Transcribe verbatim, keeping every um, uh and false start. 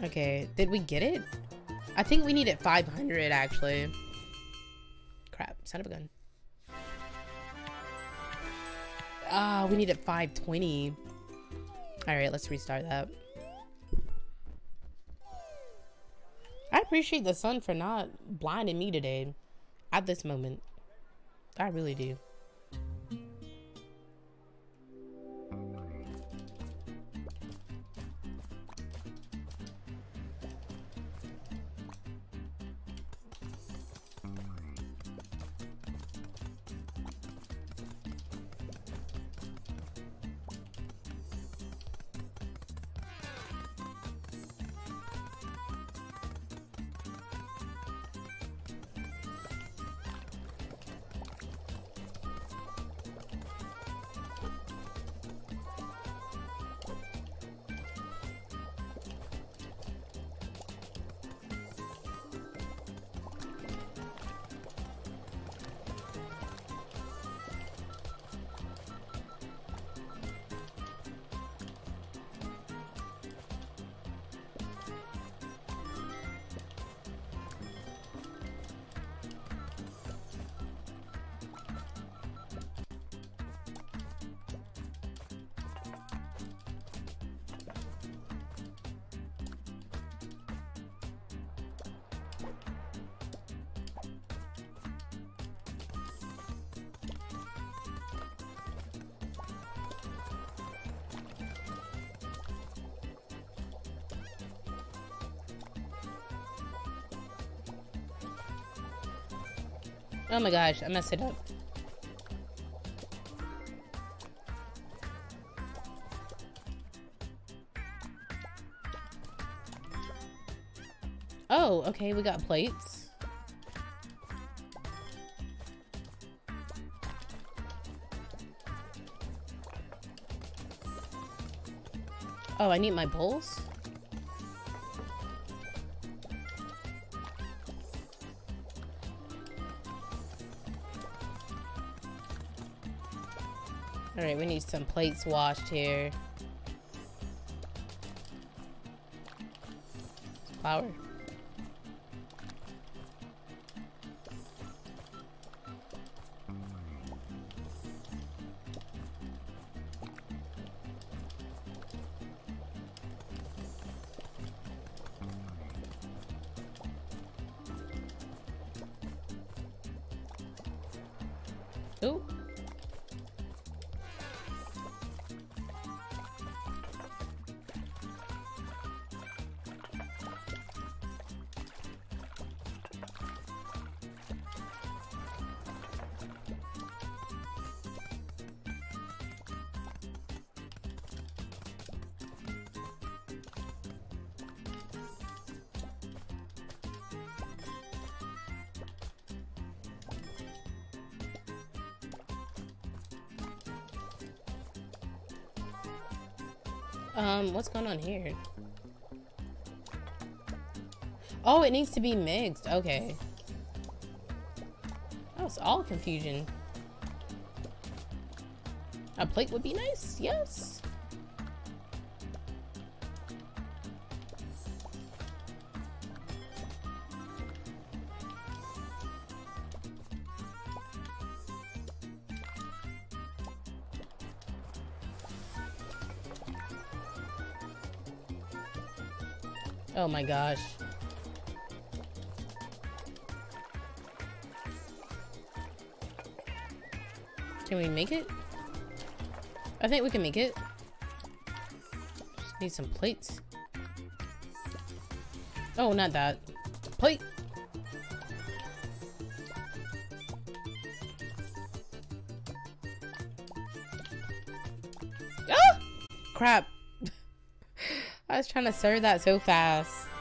Okay, did we get it? I think we needed five hundred actually. Crap, son of a gun. Ah, oh, we needed five twenty. All right, let's restart that. I appreciate the sun for not blinding me today at this moment. I really do. Oh my gosh, I messed it up. Oh, okay, we got plates. Oh, I need my bowls? All right, we need some plates washed here. Flour. Ooh. Um, what's going on here? Oh, it needs to be mixed. Okay. That was all confusion. A plate would be nice. Yes. Oh my gosh. Can we make it? I think we can make it. Just need some plates. Oh, not that. Plate! Ah! Crap. I was trying to serve that so fast.